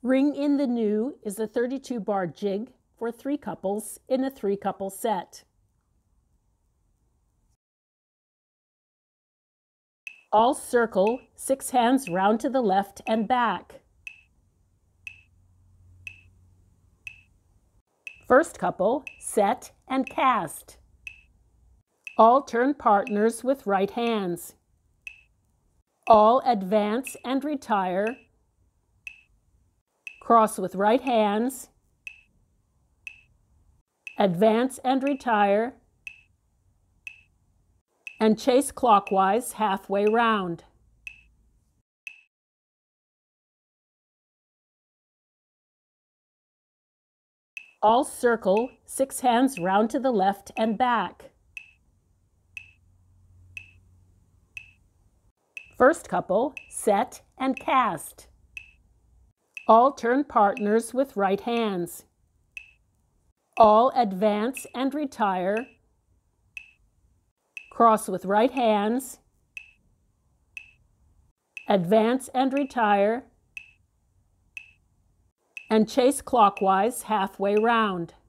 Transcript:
Ring in the New is a 32-bar jig for 3 couples in a 3-couple set. All circle 6 hands round to the left and back. First couple, set and cast. All turn partners with right hands. All advance and retire. Cross with right hands. Advance and retire. And chase clockwise halfway round. All circle 6 hands round to the left and back. First couple, set and cast. All turn partners with right hands. All advance and retire. Cross with right hands. Advance and retire. And chase clockwise halfway round.